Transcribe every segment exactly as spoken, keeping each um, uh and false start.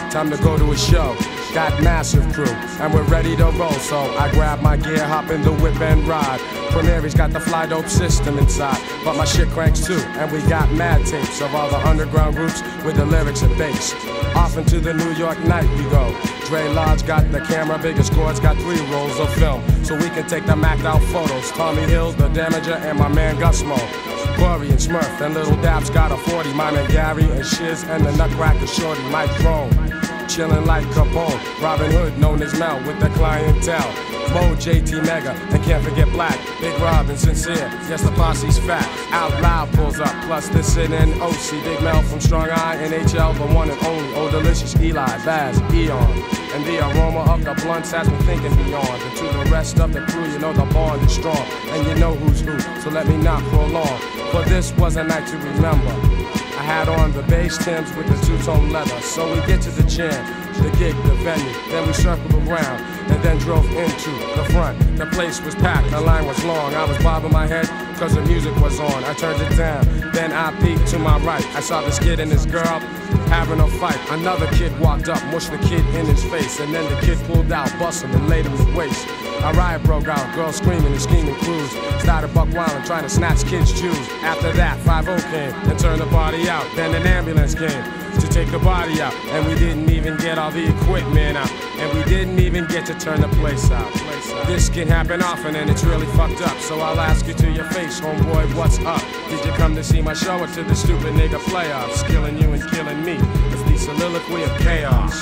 time to go to a show. Got massive crew, and we're ready to roll. So I grab my gear, hop in the whip and ride. Premiere's got the fly dope system inside, but my shit cranks too. And we got mad tapes of all the underground groups with the lyrics and bass. Off into the New York night we go. Dre Lodge got the camera, biggest squad's got three rolls of film, so we can take the Mac out photos. Tommy Hill, the Damager, and my man Gusmo. Corey and Smurf, and Little Dab's got a forty. My man Gary and Shiz, and the Nutcracker Shorty, Mike Throne. Chillin' like Capone, Robin Hood known as Mel with the clientele. Mo, J T Mega, and can't forget Black, Big Rob and Sincere, yes the posse's fat. Out Loud pulls up, plus this in and O C. Big Mel from Strong Eye, N H L, the one and only. Oh delicious Eli, Baz, Eon. And the aroma of the blunts has me thinking beyond. And to the rest of the crew, you know the bond is strong. And you know who's who, so let me not prolong. For this was a night to remember. I had on the bass Timbs with the two-tone leather. So we get to the jam, the gig, the venue. Then we circled around and then drove into the front. The place was packed, the line was long. I was bobbing my head cause the music was on. I turned it down, then I peeked to my right. I saw this kid and this girl having a fight. Another kid walked up, mushed the kid in his face. And then the kid pulled out, busted him and laid him to waste. A riot broke out, girls screaming and scheming crews. Started buck wildin', trying to snatch kids' Jews. After that, five oh came and turned the party out. Then an ambulance came to take the body out. And we didn't even get all the equipment out. And we didn't even get to turn the place out. This can happen often and it's really fucked up. So I'll ask you to your face, homeboy, what's up? Did you come to see my show or to the stupid nigga playoffs? Killing you and killing me, it's the soliloquy of chaos.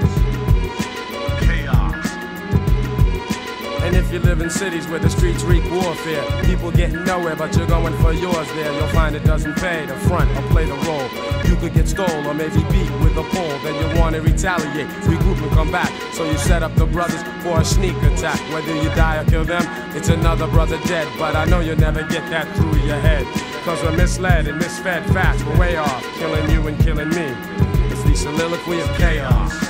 And if you live in cities where the streets wreak warfare, people getting nowhere but you're going for yours there, you'll find it doesn't pay to front or play the role. You could get stole or maybe beat with a pole, then you want to retaliate, regroup and come back. So you set up the brothers for a sneak attack. Whether you die or kill them, it's another brother dead. But I know you'll never get that through your head, cause we're misled and misfed fast, we're way off, killing you and killing me. It's the soliloquy of chaos.